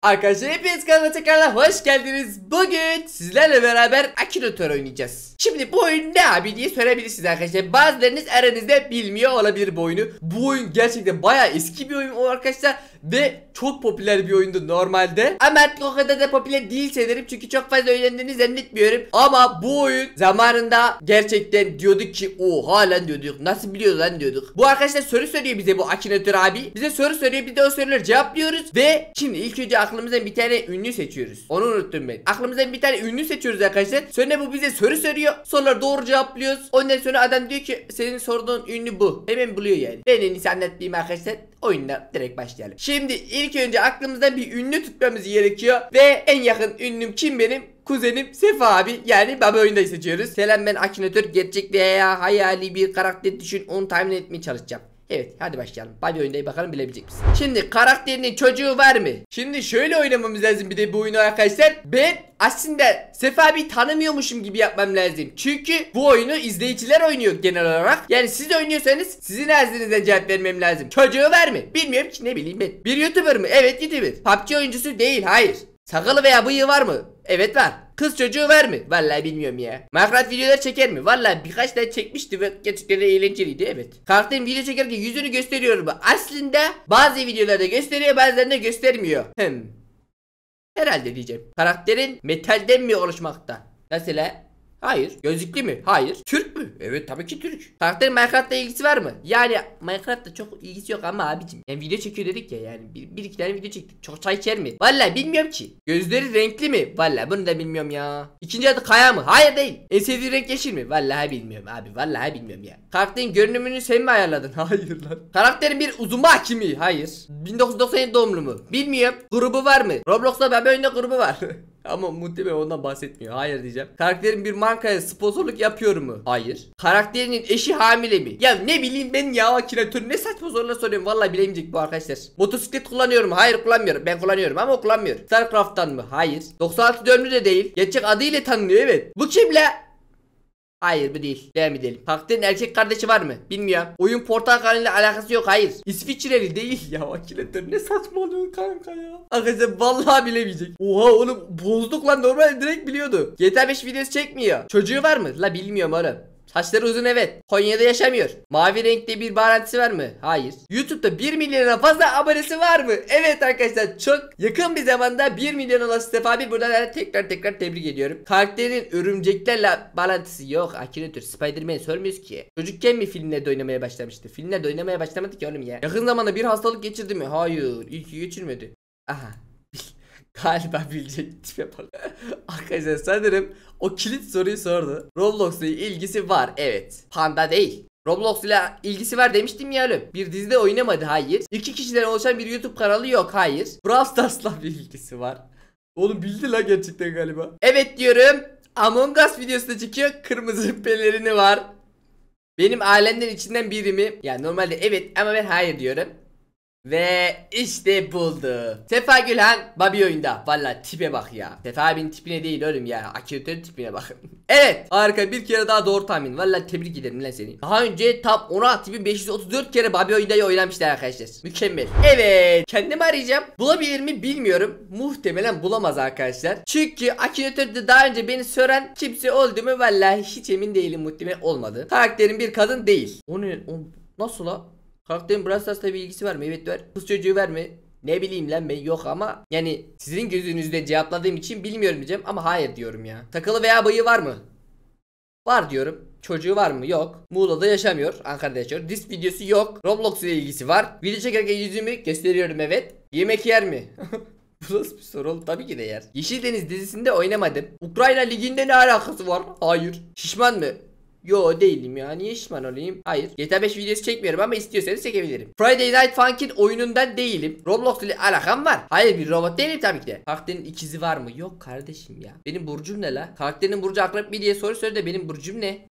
Arkadaşlar hepiniz kanalıma tekrardan hoş geldiniz. Bugün sizlerle beraber Akinator oynayacağız. Şimdi bu oyun ne abi diye sorabilirsiniz arkadaşlar. Bazılarınız aranızda bilmiyor olabilir bu oyunu. Bu oyun gerçekten bayağı eski bir oyun arkadaşlar. Ve çok popüler bir oyundu normalde. Ama artık o kadar da popüler değil sanırım. Çünkü çok fazla oynandığını zannetmiyorum. Ama bu oyun zamanında gerçekten diyorduk ki oha lan diyorduk. Nasıl biliyoruz lan diyorduk. Bu arkadaşlar soru soruyor bize, bu Akinator abi. Bize soru soruyor, biz de o soruları cevaplıyoruz. Ve şimdi ilk önce aklımızdan bir tane ünlü seçiyoruz. Onu unuttum ben. Aklımızdan bir tane ünlü seçiyoruz arkadaşlar. Sonra bu bize soru soruyor. Soruları doğru cevaplıyoruz. Ondan sonra adam diyor ki senin sorduğun ünlü bu. Hemen buluyor yani. Ben en iyisi anlatmayayım arkadaşlar. Oyunda direkt başlayalım. Şimdi ilk önce aklımızdan bir ünlü tutmamız gerekiyor. Ve en yakın ünlüm kim benim? Kuzenim Sefa abi, yani baba oyundayı seçiyoruz. Selam, ben Akinator. Gerçek veya hayali bir karakter düşün, onu tahmin etmeye çalışacağım. Evet, hadi başlayalım. Bobby oyundayı, bakalım bilebilecek misin? Şimdi karakterinin çocuğu var mı? Şimdi şöyle oynamamız lazım bir de bu oyunu arkadaşlar. Ben aslında Sefa abi tanımıyormuşum gibi yapmam lazım. Çünkü bu oyunu izleyiciler oynuyor genel olarak. Yani siz oynuyorsanız sizin ağzınızdan cevap vermem lazım. Çocuğu var mı? Bilmiyorum ki, ne bileyim ben. Bir YouTuber mı? Evet, YouTuber. PUBG oyuncusu değil, hayır. Sakalı veya bıyığı var mı? Evet, var. Kız çocuğu var mı? Vallahi bilmiyorum ya. Minecraft videolar çeker mi? Vallahi birkaç tane çekmişti ve gerçekten de eğlenceliydi, evet. Karakterin video çekerken yüzünü gösteriyor mu? Aslında bazı videolarda gösteriyor, bazılarında göstermiyor. Herhalde diyeceğim. Karakterin metalden mi oluşmakta? Mesela? Hayır. Gözlüklü mü? Hayır. Türk mü? Evet, tabii ki Türk. Karakterin Minecraft'la ilgisi var mı? Yani Minecraft'la çok ilgisi yok ama abicim. Yani video çekiyor dedik ya, yani bir iki tane video çektik. Çok çay içer mi? Vallahi bilmiyorum ki. Gözleri renkli mi? Vallahi bunu da bilmiyorum ya. İkinci adı Kaya mı? Hayır, değil. En sevdiği renk yeşil mi? Vallahi bilmiyorum abi. Vallahi bilmiyorum ya. Karakterin görünümünü sen mi ayarladın? Hayır lan. Karakterin bir Uzumaki mi? Hayır. 1997 doğumlu mu? Bilmiyorum. Grubu var mı? Roblox'ta bebe oyunda grubu var. Ama muhtemelen ondan bahsetmiyor. Hayır diyeceğim. Karakterin bir markaya sponsorluk yapıyor mu? Hayır. Karakterinin eşi hamile mi? Ya ne bileyim ben ya, Akinator ne saçma sorular soruyorum. Vallahi bilemeyecek bu arkadaşlar. Motosiklet kullanıyorum mu? Hayır, kullanmıyorum. Ben kullanıyorum ama o kullanmıyor. StarCraft'tan mı? Hayır. 96 dönümlü de değil. Gerçek adıyla tanınıyor, evet. Bu kim la? Hayır, bu değil. Devam edelim. Karakterin erkek kardeşi var mı? Bilmiyorum. Oyun portakalıyla alakası yok. Hayır. İsviçreli değil ya. Akinator ne saçmalıyorsun kanka ya. Arkadaşlar vallahi bilemeyecek. Oha oğlum, bozduk lan, normal direkt biliyordu. GTA 5 videosu çekmiyor. Çocuğu var mı? La bilmiyorum oğlum. Saçları uzun, evet. Konya'da yaşamıyor. Mavi renkte bir bağlantısı var mı? Hayır. YouTube'da 1 milyona fazla abonesi var mı? Evet arkadaşlar, çok yakın bir zamanda 1 milyon olan Sefa abi, buradan tekrar tebrik ediyorum. Karakterin örümceklerle bağlantısı yok. Akinator, Spider-Man sormuyoruz ki. Çocukken mi filmlerde oynamaya başlamıştı? Filmlerde oynamaya başlamadı ki oğlum ya. Yakın zamanda bir hastalık geçirdi mi? Hayır. İyi ki geçirmedi. Aha. Galiba bilecek, tipe bak. Arkadaşlar sanırım o kilit soruyu sordu. Roblox'la ilgisi var, evet. Panda değil. Roblox'la ilgisi var demiştim ya oğlum. Bir dizide oynamadı, hayır. 2 kişiden oluşan bir YouTube kanalı yok, hayır. Brawl Stars'la bir ilgisi var. Oğlum bildi la gerçekten galiba. Evet diyorum. Among Us videosunda çıkıyor. Kırmızı pelerini var. Benim ailemden içinden biri mi? Yani normalde evet ama ben hayır diyorum. Ve işte buldu. Sefa Gülhan Bobby oyunda. Vallahi tipe bak ya. Sefa abinin tipine değil oğlum ya. Akinator'un tipine bakın. Evet, harika, bir kere daha doğru tahmin. Vallahi tebrik ederim lan seni. Daha önce tam 16.534 kere Bobby oyunda oynamışlar arkadaşlar. Mükemmel. Evet, kendimi arayacağım. Bulabilir mi bilmiyorum. Muhtemelen bulamaz arkadaşlar. Çünkü Akinator'da daha önce beni soran kimse oldu mu vallahi hiç emin değilim, muhtemelen olmadı. Karakterin bir kadın değil. O ne? O nasıl la? Karakterin Brawl Stars'la bir ilgisi var mı? Evet var. Kız çocuğu var mı? Ne bileyim lan ben, yok ama yani sizin gözünüzde cevapladığım için bilmiyorum diyeceğim ama hayır diyorum ya. Takılı veya bıyığı var mı? Var diyorum. Çocuğu var mı? Yok. Muğla'da yaşamıyor. Ankara'da yaşıyor. Disk videosu yok. Roblox ile ilgisi var. Video çekerken yüzümü gösteriyorum, evet. Yemek yer mi? Bu nasıl bir soru oğlum? Tabii ki de yer. Yeşildeniz dizisinde oynamadım. Ukrayna liginde ne alakası var? Hayır. Şişman mı? Yo değilim ya, niye şişman olayım? Hayır. GTA 5 videosu çekmiyorum ama istiyorsanız çekebilirim. Friday Night Funkin' oyunundan değilim. Roblox ile alakam var. Hayır, bir robot değilim tabii ki de. Karakterin ikizi var mı? Yok kardeşim ya. Benim burcum ne la? Karakterin burcu akrep mi diye soru söyle de benim burcum ne?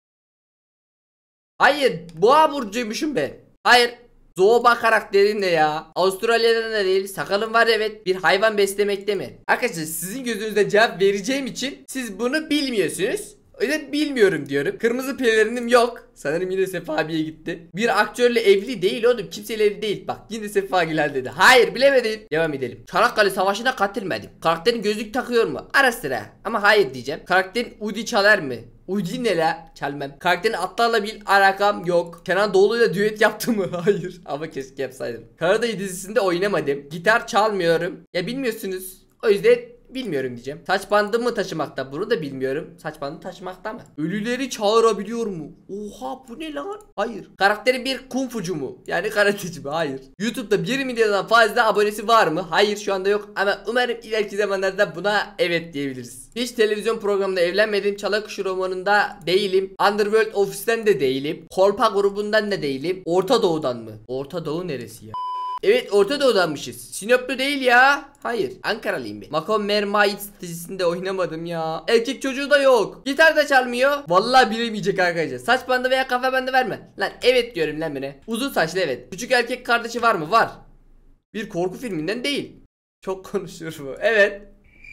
Hayır, boğa burcuymuşum ben. Hayır. Zoba karakterin ne ya? Avustralya'da da değil. Sakalım var, evet. Bir hayvan beslemekte mi? Arkadaşlar sizin gözünüzde cevap vereceğim için siz bunu bilmiyorsunuz. O yüzden bilmiyorum diyorum. Kırmızı pelerinim yok. Sanırım yine Sefa abiye gitti. Bir aktörle evli değil oğlum. Kimseyle evli değil. Bak yine Sefa Gülal dedi. Hayır bilemedin. Devam edelim. Çanakkale Savaşı'na katılmadım. Karakterin gözlük takıyor mu? Ara sıra. Ama hayır diyeceğim. Karakterin Udi çalar mı? Udi ne la? Çalmam. Karakterin atlarla bir alakam yok. Kenan Doğulu'yla düet yaptı mı? Hayır. Ama keşke yapsaydım. Karadayı dizisinde oynamadım. Gitar çalmıyorum. Ya bilmiyorsunuz. O yüzden bilmiyorum diyeceğim. Saç bandı mı taşımakta? Bunu da bilmiyorum. Saç bandı taşımakta mı? Ölüleri çağırabiliyor mu? Oha bu ne lan? Hayır. Karakteri bir kung fucu mu? Yani karateci mi? Hayır. YouTube'da 1 milyondan fazla abonesi var mı? Hayır şu anda yok. Ama umarım ileriki zamanlarda buna evet diyebiliriz. Hiç televizyon programında evlenmedim. Çalak romanında değilim. Underworld Office'ten de değilim. Kolpa grubundan da değilim. Orta Doğu'dan mı? Orta Doğu neresi ya? Evet Orta Doğu'danmışız. Sinoplu değil ya. Hayır Ankaralıyım ben. Macon Mermaid dizisinde oynamadım ya. Erkek çocuğu da yok. Gitar da çalmıyor. Vallahi bilemeyecek arkadaşlar. Saç bandı veya kafa bandı verme. Lan evet diyorum lan bana. Uzun saçlı evet. Küçük erkek kardeşi var mı? Var. Bir korku filminden değil. Çok konuşuyor bu. Evet.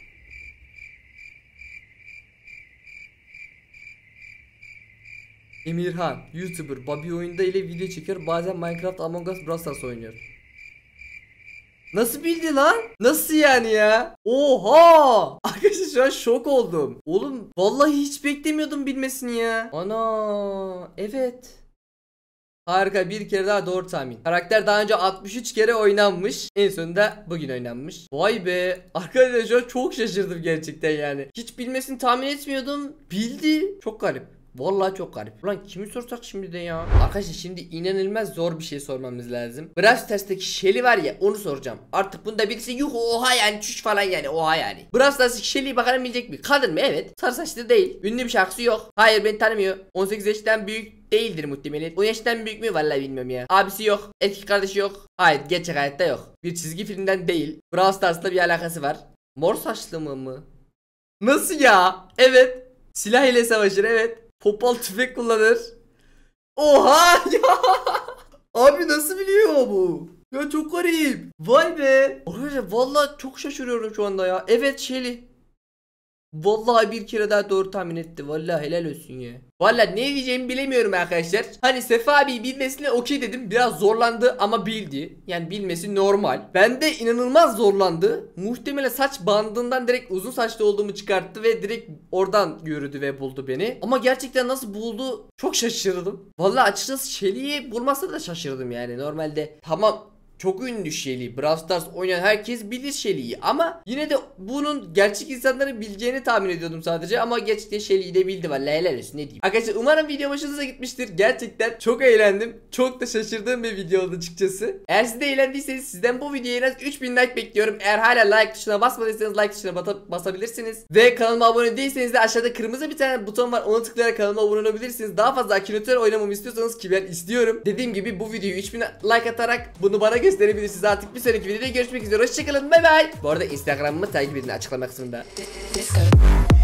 Emirhan YouTuber Bobby oyunda ile video çekiyor. Bazen Minecraft, Among Us, Brawl Stars oynuyor. Nasıl bildi lan? Nasıl yani ya? Oha! Arkadaşlar şu an şok oldum. Oğlum vallahi hiç beklemiyordum bilmesini ya. Ana evet. Harika, bir kere daha doğru tahmin. Karakter daha önce 63 kere oynanmış. En sonunda bugün oynanmış. Vay be. Arkadaşlar şu an çok şaşırdım gerçekten yani. Hiç bilmesini tahmin etmiyordum. Bildi. Çok garip. Vallahi çok garip. Ulan kimi sorsak şimdi de ya. Arkadaşlar şimdi inanılmaz zor bir şey sormamız lazım. Brawl Stars'taki Shelly var ya, onu soracağım. Artık bunda birisi yuh oha yani çüş falan yani oha yani. Brawl Stars'taki Shelly'yi bakalım bilecek mi? Kadın mı? Evet. Sarı saçlı değil. Ünlü bir şarkısı yok. Hayır beni tanımıyor. 18 yaşından büyük değildir muhtemelen. 10 yaşından büyük mü? Vallahi bilmiyorum ya. Abisi yok. Erkek kardeşi yok. Hayır gerçek hayatta yok. Bir çizgi filmden değil. Brawl Stars'la bir alakası var. Mor saçlı mı? Nasıl ya? Evet. Silah ile savaşır evet. Popal tüfek kullanır. Oha ya. Abi nasıl biliyor bu? Ya çok garip. Vay be. Arkadaşlar vallahi çok şaşırıyorum şu anda ya. Evet Shelly. Vallahi bir kere daha doğru tahmin etti. Vallahi helal olsun ya. Vallahi ne diyeceğimi bilemiyorum arkadaşlar. Hani Sefa abi bilmesine okey dedim. Biraz zorlandı ama bildi. Yani bilmesi normal. Ben de inanılmaz zorlandı. Muhtemelen saç bandından direkt uzun saçlı olduğumu çıkarttı ve direkt oradan yürüdü ve buldu beni. Ama gerçekten nasıl buldu çok şaşırdım. Vallahi açıkçası Shelly'yi bulmasa da şaşırdım yani. Normalde tamam çok ünlü Shelly. Brawl Stars oynayan herkes bilir Shelly'yi. Ama yine de bunun gerçek insanların bileceğini tahmin ediyordum sadece. Ama gerçekten Shelly'yi de bildi. Vallahi helal olsun ne diyeyim. Arkadaşlar umarım video hoşunuza gitmiştir. Gerçekten çok eğlendim. Çok da şaşırdığım bir video oldu açıkçası. Eğer siz de eğlendiyseniz sizden bu videoya en az 3000 like bekliyorum. Eğer hala like tuşuna basmadıysanız like tuşuna basabilirsiniz. Ve kanalıma abone değilseniz de aşağıda kırmızı bir tane buton var. Onu tıklayarak kanalıma abone olabilirsiniz. Daha fazla Akinator oynamamı istiyorsanız ki ben istiyorum. Dediğim gibi bu videoyu 3000 like atarak bunu bana gösterebilirsiniz. Artık bir sonraki videoda görüşmek üzere. Hoşçakalın. Bay bay. Bu arada Instagram'ımı takip edin açıklama kısmında.